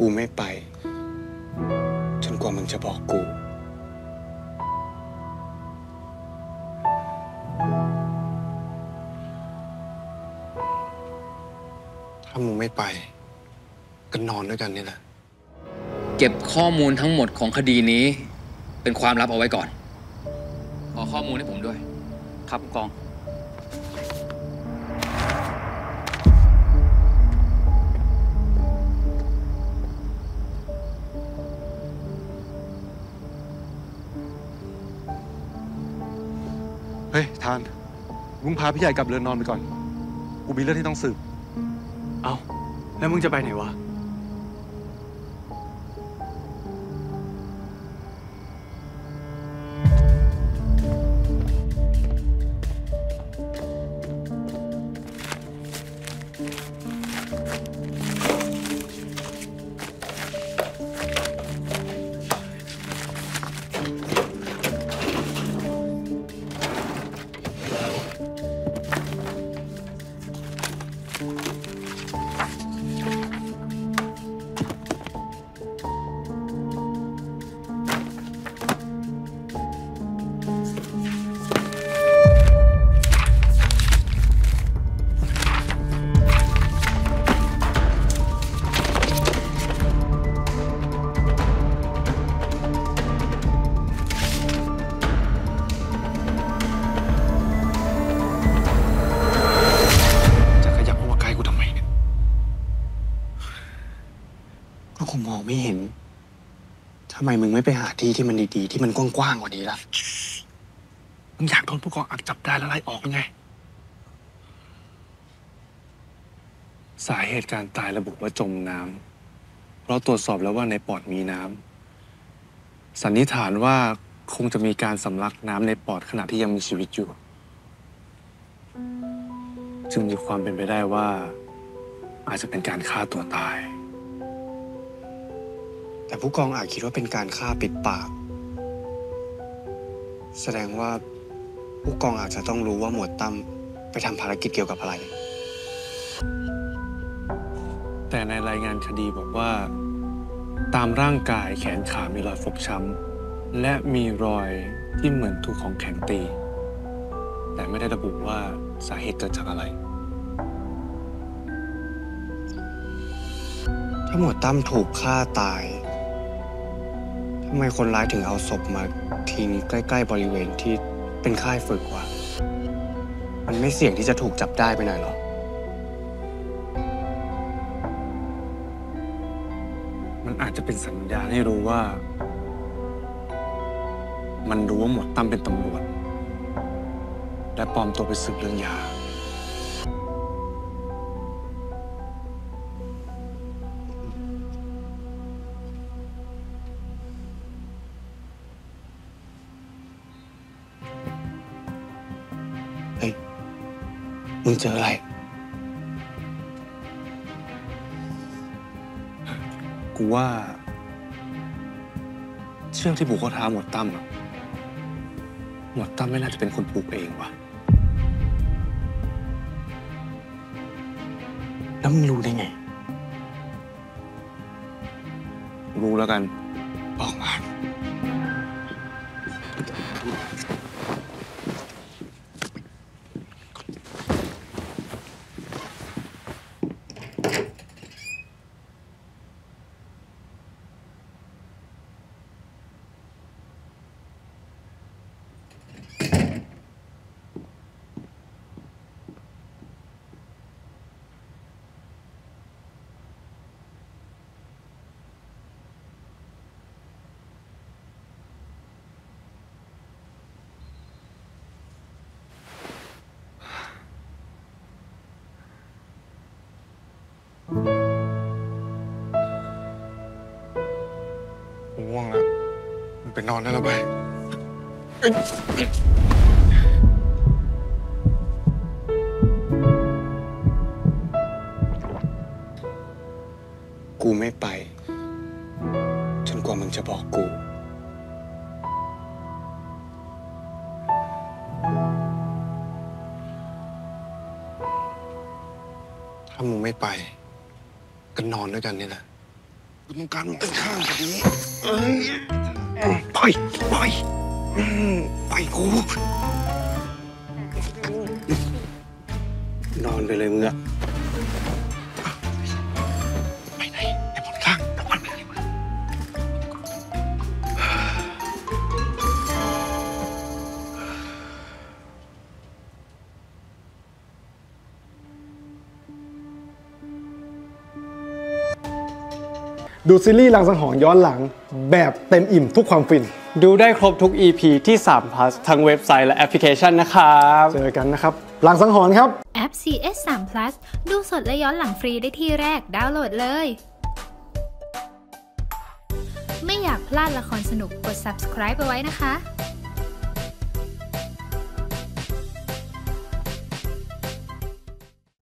กูไม่ไปจนกว่ามึงจะบอกกูถ้ามึงไม่ไปก็นอนด้วยกันนี่แหละเก็บข้อมูลทั้งหมดของคดีนี้เป็นความลับเอาไว้ก่อนขอข้อมูลให้ผมด้วยครับผู้กองเฮ้ยทานมึงพาพี่ใหญ่กลับเรือนนอนไปก่อนกูมีเรื่องที่ต้องสืบเอ้าแล้วมึงจะไปไหนวะก็คงมองไม่เห็นทำไมมึงไม่ไปหาที่ที่มันดีๆที่มันกว้างๆกว่านี้ล่ะมึงอยากโดนผู้กองอักจับได้แล้วไล่ออกยังไงสาเหตุการตายระบุว่าจมน้ำเพราะตรวจสอบแล้วว่าในปอดมีน้ำสันนิษฐานว่าคงจะมีการสำลักน้ำในปอดขณะที่ยังมีชีวิตอยู่จึงมีความเป็นไปได้ว่าอาจจะเป็นการฆ่าตัวตายแต่ผู้กองอาจคิดว่าเป็นการฆ่าปิดปากแสดงว่าผู้กองอาจจะต้องรู้ว่าหมวดตั้มไปทำภารกิจเกี่ยวกับอะไรแต่ในรายงานคดีบอกว่าตามร่างกายแขนขามีรอยฟกช้ำและมีรอยที่เหมือนถูกของแข็งตีแต่ไม่ได้ระบุว่าสาเหตุเกิดจากอะไรถ้าหมวดตั้มถูกฆ่าตายทำไมคนร้ายถึงเอาศพมาทิ้งใกล้ๆบริเวณที่เป็นค่ายฝึกวะมันไม่เสี่ยงที่จะถูกจับได้ไปหน่อยหรอมันอาจจะเป็นสัญญาณให้รู้ว่ามันรู้ว่าหมวดตั้มเป็นตำรวจและปลอมตัวไปสืบเรื่องยาเฮ้ยมึงเจออะไรกูว่าเชือกที่ผูกข้อเท้าหมวดตั้มอะหมวดตั้มไม่น่าจะเป็นคนผูกเองว่ะแล้วมึงรู้ได้ไงรู้แล้วกันบอกมาง่วงแล้วมันไปนอนได้แล้วไปกูไม่ไปจนกว่ามึงจะบอกกูถ้ามึงไม่ไปก็นอนด้วยกันนี่แหละต้องการมึงข้างๆแบบนี้ปล่อยปล่อยปล่อยกู นอนไปเลยมึงอะไปไหนไอ้บอลข้างไอ้บอลไปไหนวะดูซีรีส์รังสังหรณ์ย้อนหลังแบบเต็มอิ่มทุกความฟินดูได้ครบทุก EP ที่3 plus ทั้งเว็บไซต์และแอปพลิเคชันนะครับเจอกันนะครับรังสังหรณ์ครับแอป CS3 Plus ดูสดและย้อนหลังฟรีได้ที่แรกดาวน์โหลดเลย ไม่อยากพลาดละครสนุกกด subscribe ไปไว้นะคะ